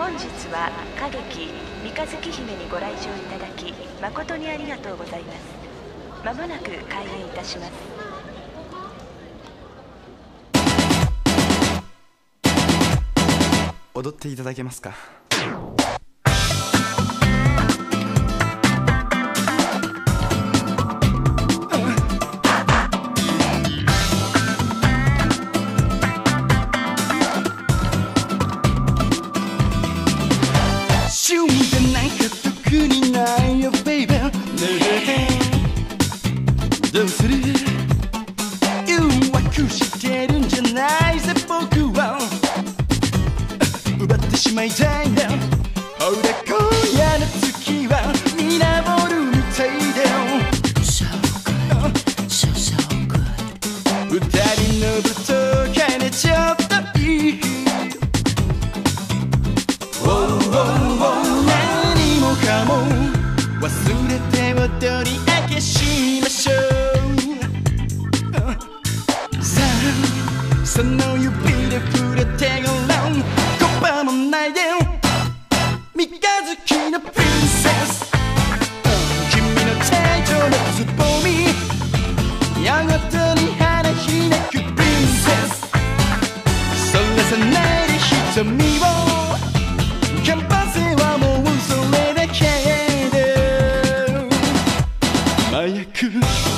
本日は歌劇「三日月姫」にご来場いただき誠にありがとうございます。まもなく開演いたします。 踊っていただけますか。 趣味でなんか特にないよ、ベイベー。どうする？誘惑してるんじゃないぜ、僕は。奪ってしまいたいんだ。ほら今夜の月はミラーボールみたいだよ。So good, so good。二人の舞踏会でちょっといい。何もかも忘れて踊り明けしましょう。さあその指で触れてごらん。言葉もないで三日月のプリンセス。君の体調のつぼみやがてに花開くプリンセス。そらさないで瞳をキャンパスはもうそれだけで麻薬。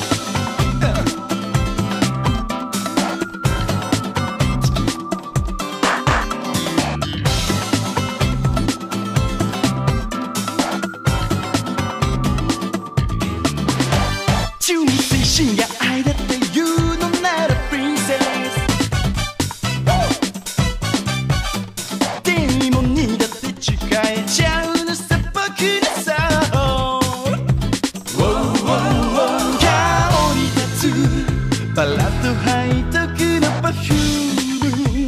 忠誠心が愛だって言うのならプリンセス。でも苦手誓えちゃうのさ僕のさ。香り立つバラと背徳のパフューム。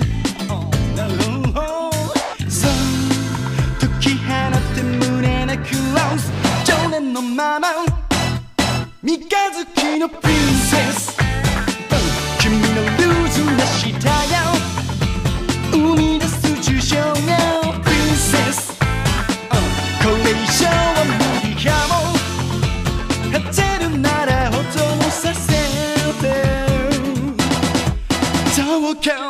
そう解き放って胸なクロス常連のまま三日月のプリンセス。君のルーズな舌が生み出す抽象がプリンセス。これ以上は無理かも。果てるなら保存させてどうか。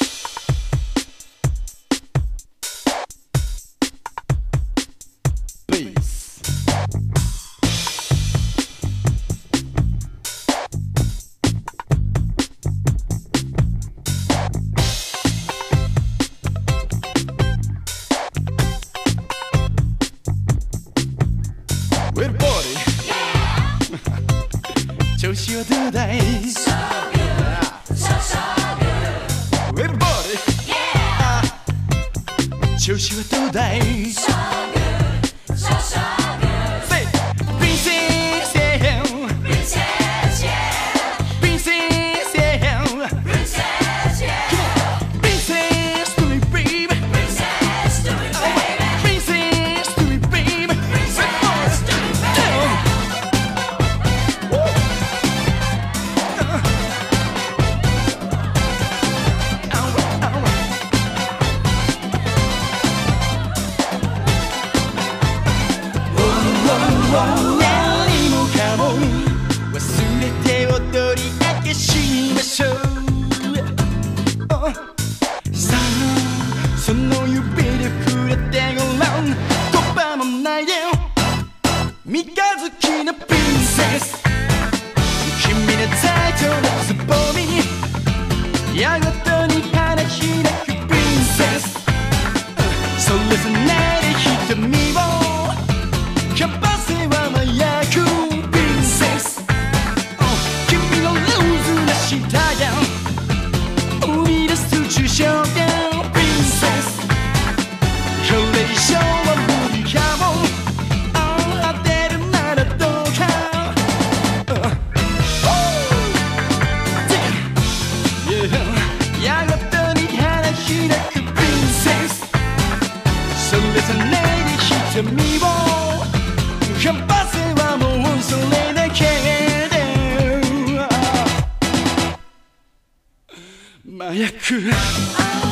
調子はどうだい？ So good, so good。 Everybody、調子はどうだい？ So good, so good。 Say Princess yeah Princess yeah Princess yeah Princess yeah Princess to me baby Princess to me baby Princess to me baby Princess to me baby。何もかも忘れて踊り明けしましょう。さあその指で触れてごらん。言葉もないで三日月のプリンセス。君のタイトなつぼみやがてに花開くプリンセス。それさないで瞳をキャンパスは麻薬プリンセス。君のルーズな舌が生み出す抽象がプリンセス。これ以上は無理かも。当てるならどうか。やがてに花開くプリンセス。それさないで瞳をキャンパスはもうそれだけで麻薬。